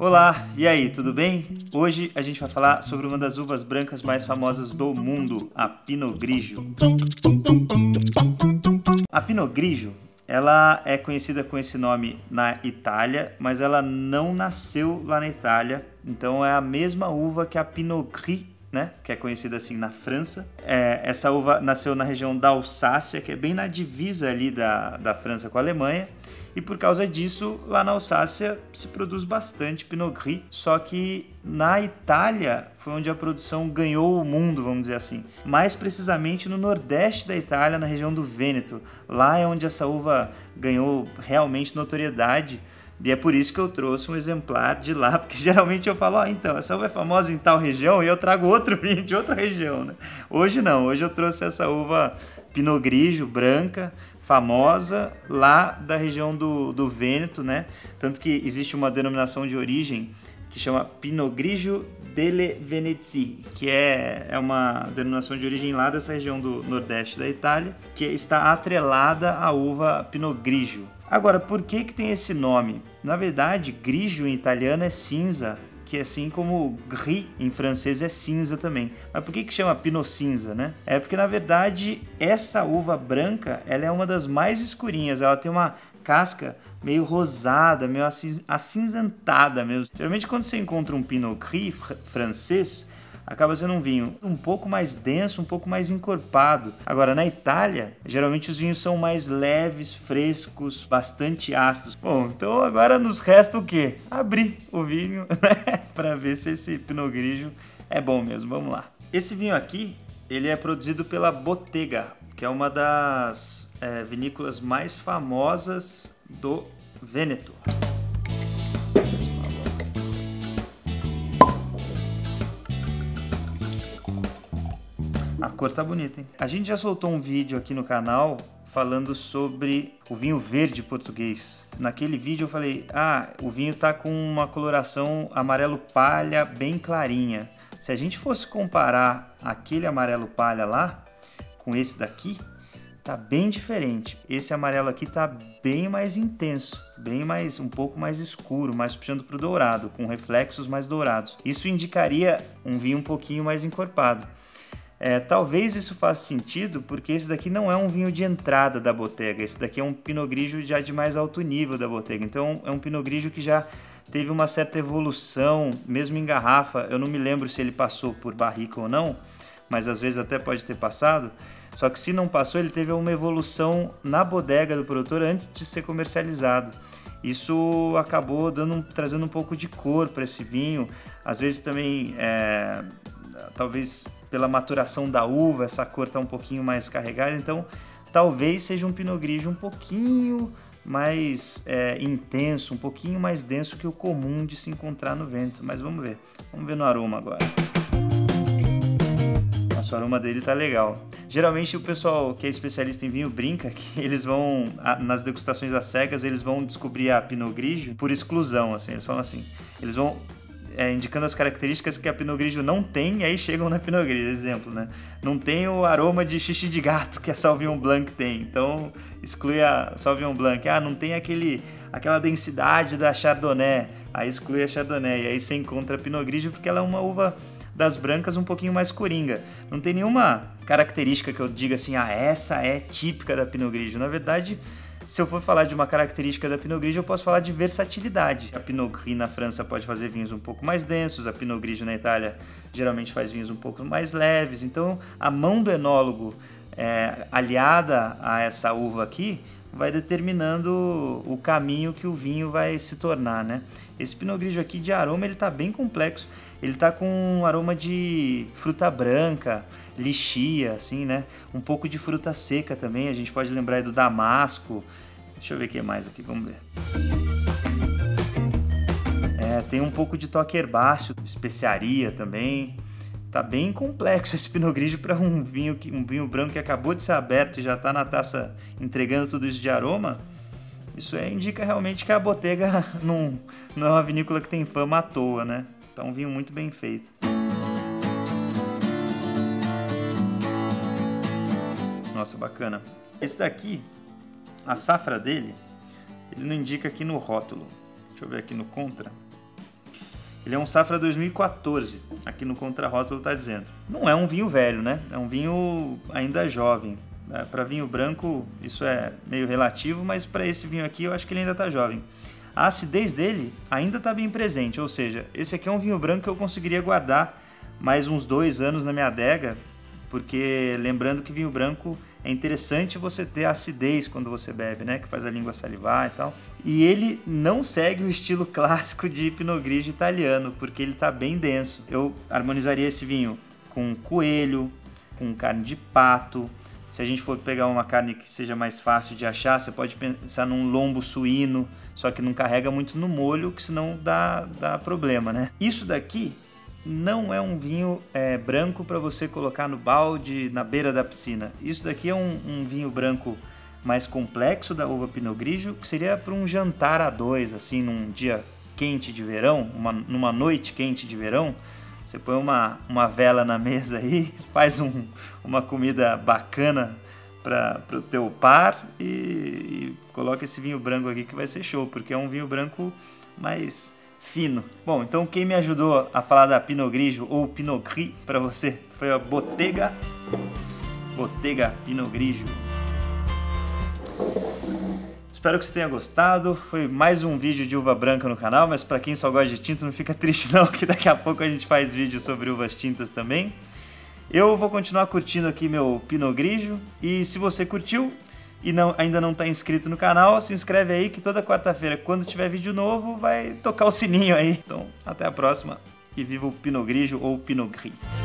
Olá, e aí, tudo bem? Hoje a gente vai falar sobre uma das uvas brancas mais famosas do mundo, a Pinot Grigio. A Pinot Grigio, ela é conhecida com esse nome na Itália, mas ela não nasceu lá na Itália, então é a mesma uva que a Pinot Gris, né? Que é conhecida assim na França. Essa uva nasceu na região da Alsácia, que é bem na divisa ali da França com a Alemanha. E por causa disso, lá na Alsácia se produz bastante Pinot Gris, só que na Itália foi onde a produção ganhou o mundo, vamos dizer assim. Mais precisamente no nordeste da Itália, na região do Vêneto. Lá é onde essa uva ganhou realmente notoriedade. E é por isso que eu trouxe um exemplar de lá, porque geralmente eu falo, então, essa uva é famosa em tal região e eu trago outro vinho de outra região, né? Hoje não, hoje eu trouxe essa uva Pinot Grigio branca, famosa lá da região do Vêneto, né? Tanto que existe uma denominação de origem que chama Pinot Grigio delle Venezie, que é uma denominação de origem lá dessa região do nordeste da Itália, que está atrelada à uva Pinot Grigio. Agora, por que tem esse nome? Na verdade, grigio em italiano é cinza, que assim como gris em francês é cinza também. Mas por que chama Pinot cinza, né? É porque, na verdade, essa uva branca, ela é uma das mais escurinhas. Ela tem uma casca meio rosada, meio acinzentada mesmo. Geralmente, quando você encontra um Pinot Gris francês, acaba sendo um vinho um pouco mais denso, um pouco mais encorpado. Agora, na Itália, geralmente os vinhos são mais leves, frescos, bastante ácidos. Bom, então agora nos resta o quê? Abrir o vinho, né? Para ver se esse Pinot Grigio é bom mesmo. Vamos lá. Esse vinho aqui, ele é produzido pela Bottega, que é uma das vinícolas mais famosas do Vêneto. A cor tá bonita, hein? A gente já soltou um vídeo aqui no canal falando sobre o vinho verde português. Naquele vídeo eu falei, o vinho tá com uma coloração amarelo palha bem clarinha. Se a gente fosse comparar aquele amarelo palha lá com esse daqui, tá bem diferente. Esse amarelo aqui tá bem mais intenso, um pouco mais escuro, mais puxando pro dourado, com reflexos mais dourados. Isso indicaria um vinho um pouquinho mais encorpado. Talvez isso faça sentido porque esse daqui não é um vinho de entrada da Bottega, esse daqui é um Pinot Grigio já de mais alto nível da Bottega, então é um Pinot Grigio que já teve uma certa evolução, mesmo em garrafa. Eu não me lembro se ele passou por barrica ou não, mas às vezes até pode ter passado, só que se não passou, ele teve uma evolução na bodega do produtor antes de ser comercializado. Isso acabou trazendo um pouco de cor para esse vinho, às vezes também, talvez pela maturação da uva, essa cor está um pouquinho mais carregada, então talvez seja um Pinot Grigio um pouquinho mais intenso, um pouquinho mais denso que o comum de se encontrar no Vêneto, mas vamos ver no aroma agora. Nossa, o aroma dele tá legal. Geralmente o pessoal que é especialista em vinho brinca que eles vão, nas degustações às cegas, eles vão descobrir a Pinot Grigio por exclusão, assim, eles falam assim, eles vão indicando as características que a Pinot Grigio não tem, e aí chegam na Pinot Grigio, exemplo, né? Não tem o aroma de xixi de gato que a Sauvignon Blanc tem, então exclui a Sauvignon Blanc. Não tem aquela densidade da Chardonnay, aí exclui a Chardonnay, e aí você encontra a Pinot Grigio porque ela é uma uva das brancas um pouquinho mais coringa. Não tem nenhuma característica que eu diga assim, essa é típica da Pinot Grigio. Na verdade, se eu for falar de uma característica da Pinot Grigio, eu posso falar de versatilidade. A Pinot Gris na França pode fazer vinhos um pouco mais densos, a Pinot Grigio na Itália geralmente faz vinhos um pouco mais leves. Então, a mão do enólogo aliada a essa uva aqui vai determinando o caminho que o vinho vai se tornar, né? Esse Pinot Grigio aqui de aroma, ele tá bem complexo. Ele tá com um aroma de fruta branca, lichia, assim, né? Um pouco de fruta seca também, a gente pode lembrar aí do damasco. Deixa eu ver o que mais aqui, vamos ver. Tem um pouco de toque herbáceo, especiaria também. Tá bem complexo esse Pinot Grigio para um vinho branco que acabou de ser aberto e já tá na taça entregando tudo isso de aroma. Isso indica realmente que a Bottega não é uma vinícola que tem fama à toa, né? Tá um vinho muito bem feito. Nossa, bacana. Esse daqui, a safra dele, ele não indica aqui no rótulo. Deixa eu ver aqui no contra. Ele é um Safra 2014, aqui no contrarótulo está dizendo. Não é um vinho velho, né? É um vinho ainda jovem. Para vinho branco isso é meio relativo, mas para esse vinho aqui eu acho que ele ainda está jovem. A acidez dele ainda está bem presente, ou seja, esse aqui é um vinho branco que eu conseguiria guardar mais uns 2 anos na minha adega, porque lembrando que vinho branco é interessante você ter acidez quando você bebe, né? Que faz a língua salivar e tal. E ele não segue o estilo clássico de Pinot Grigio italiano, porque ele está bem denso. Eu harmonizaria esse vinho com coelho, com carne de pato. Se a gente for pegar uma carne que seja mais fácil de achar, você pode pensar num lombo suíno, só que não carrega muito no molho, que senão dá problema, né? Isso daqui não é um vinho branco para você colocar no balde, na beira da piscina. Isso daqui é um vinho branco mais complexo da uva Pinot Grigio, que seria para um jantar a dois, assim, num dia quente de verão, numa noite quente de verão. Você põe uma vela na mesa aí, faz uma comida bacana para o teu par e coloca esse vinho branco aqui que vai ser show, porque é um vinho branco mais fino. Bom, então quem me ajudou a falar da Pinot Grigio ou Pinot Gris para você foi a Bottega Pinot Grigio. Espero que você tenha gostado. Foi mais um vídeo de uva branca no canal, mas para quem só gosta de tinto não fica triste não, que daqui a pouco a gente faz vídeo sobre uvas tintas também. Eu vou continuar curtindo aqui meu Pinot Grigio e se você curtiu e ainda não está inscrito no canal, se inscreve aí que toda quarta-feira, quando tiver vídeo novo, vai tocar o sininho aí. Então, até a próxima e viva o Pinot Grigio ou Pinot Gris.